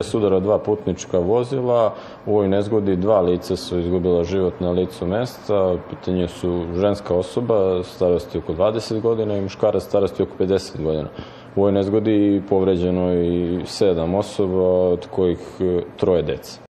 Sudara dva putnička vozila, u ovoj nezgodi 2 lica su izgubila život na licu mesta. U pitanju su ženska osoba starosti oko 20 godina i muškarac starosti oko 50 godina. U ovoj nezgodi povređeno i 7 osoba, od kojih 3 dece.